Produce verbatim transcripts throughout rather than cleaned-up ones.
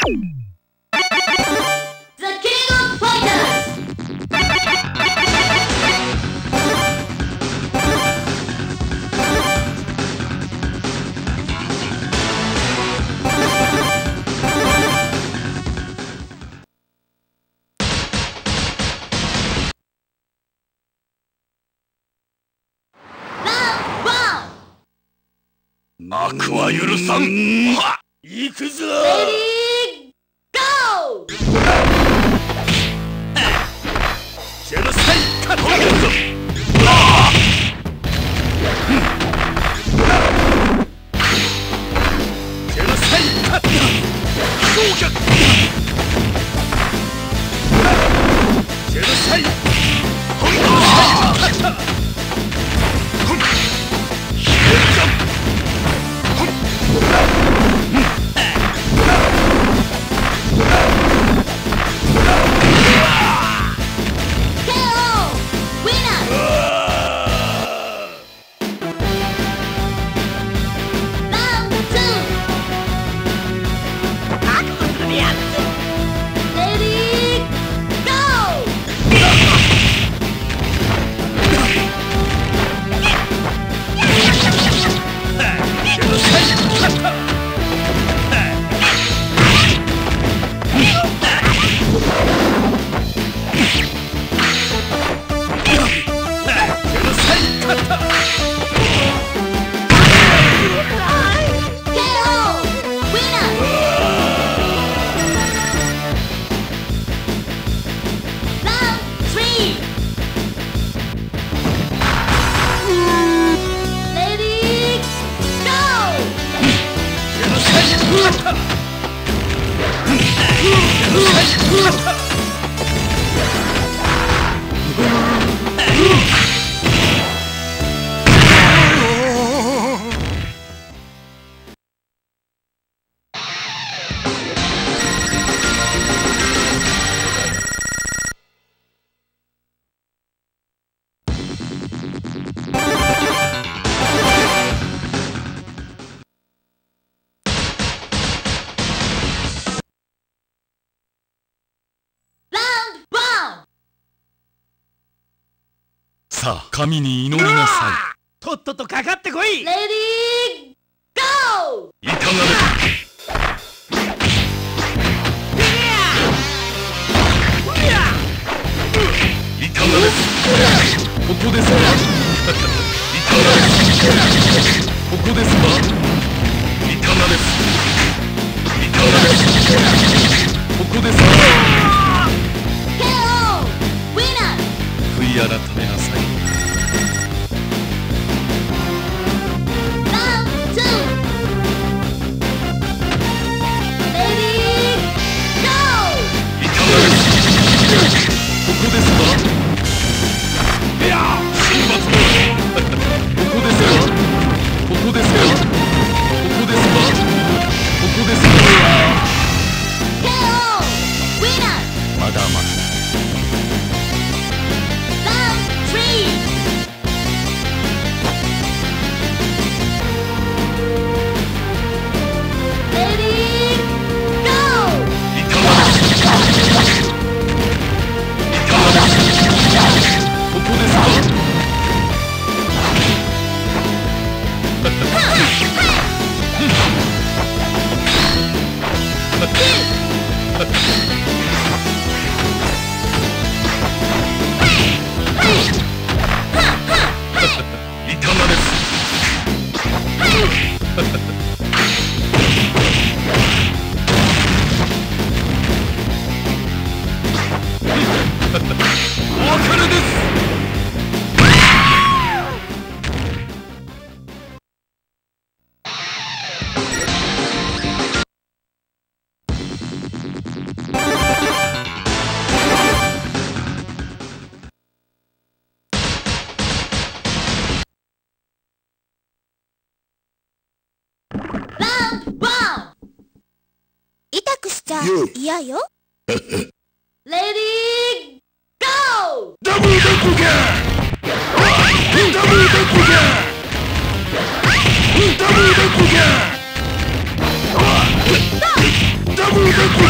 幕は許さん。はっ、行くぞ。 レディーゴー。 ジェノサイカット。ジェノサイカット。焼却。ジェノサイ。本当のサイカット。 さあ、神に祈りなさい。とっととかかってこい。 レディーゴー。 いかがでいかがです。ここですか。いかがです。ここですか。いかがです。いかがです。ここですか。 ケーオー ウィナー。 悔い改めなさい。ここですか。いや、神罰も。ここですか。ここですか。ここですか。ここですか。 ケーオー ウィナー。 まだまだ。 ラウンドスリー。レディーゴー。 いかがですか。ここですか。いかがです。お別れです。 痛くしちゃ嫌よ。レディーゴー。 ダブルデックか。ダブルデックか。ダブルデックか。ダブルデックか。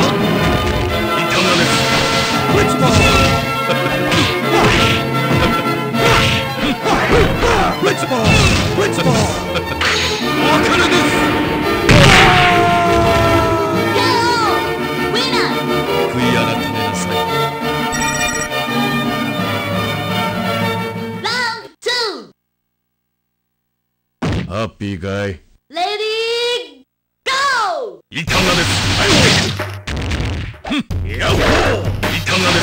いかがです。お別れです。悔い改めなさい。ハッピーかい。 レディーゴー。 いかがです。はいお。やっほー。いかがです。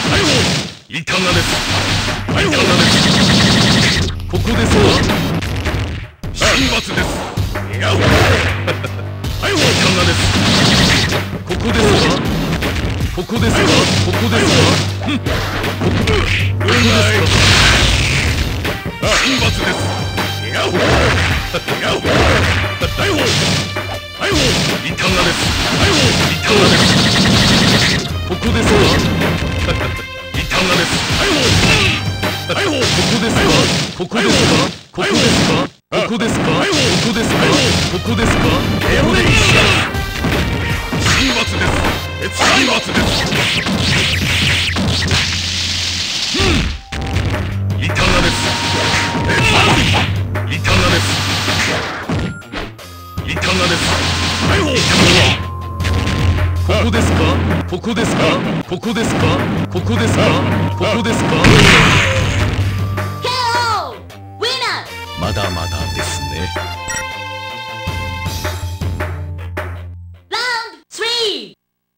はいお。いかがです。はいお。いかがです。ここですか。神罰です。やっほー。はいお。いかがです。ここですか。ここですか。ここですか。うん。ここですか。神罰です。やっほー。やっほー。はいお。はいお。いかがです。はいお。いかがです。ここですか。いかがです。はいお。はいお。ここですか。ここですか。ここですか。ここですか。ここですか。ここですか。ここですか。神罰です。神罰です。うん。いかがです。いかがです。いかがです。はいお。ここですか。ここですか。ここですか。ここですか。ここですか。 ケーオー ウィナー。 まだまだですね。 ラウンドスリ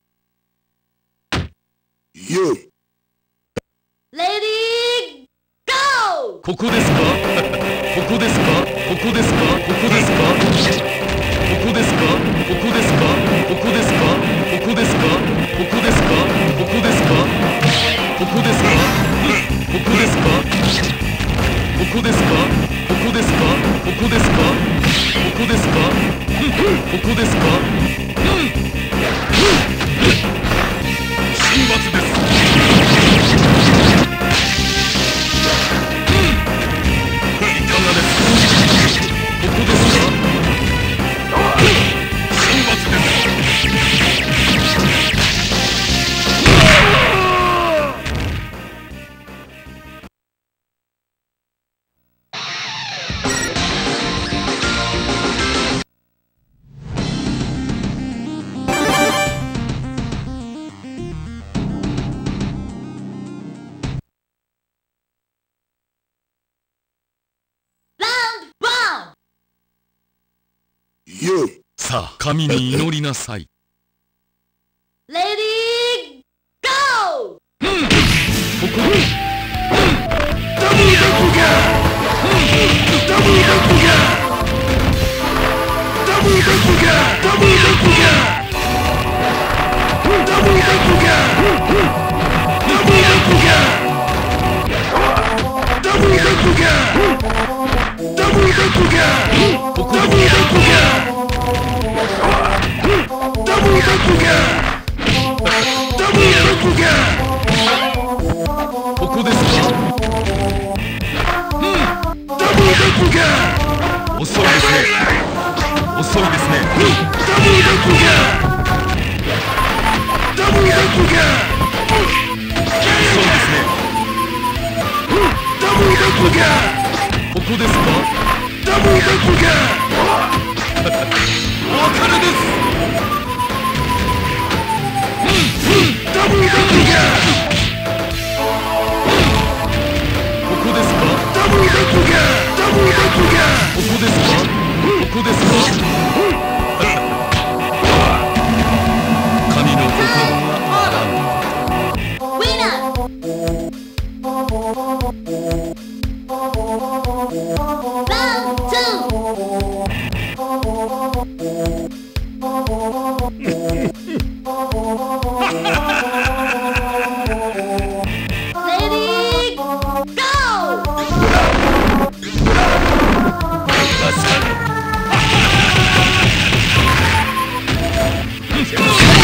ー。 よ。 レディーゴー。 ここですか。ここですか。ここですか。ここですか。ここですか。ここですか。ここですか。ここですか。ここですか。ここですか。ここですか。ここですか。ここですか。ここですか。ここですか。ここですか。ここですか。神罰です。いかがです。ここですか。神罰です。さあ、神に祈りなさい。 レディーゴー。 うん、ここ。うん、ダブルダブルガー。うん、ダブルダブルガー。ダブルダブルガー。ダブルダブルガー。ダブルダブルガー。ダブルダブルガー。ダブルダブルガー。ダブルダブルガー。ここ。ダブルダブルガー。ダブルダブルガー。ダブルダブルガー。ここですか。うん。ダブルダブルガー。遅いですね。遅いですね。ダブルダブルガー。ダブルダブルガー。遅いですね。ダブルダブルガー。ここですか。ダブルダブルガー。お別れです。ダブルダブルガー。ここですか。ダブルダブルガー。ダブルダブルガー。ここですか。ここですか。神の心はあらぬ。 ウィナー。ラウンドツー。 じゃ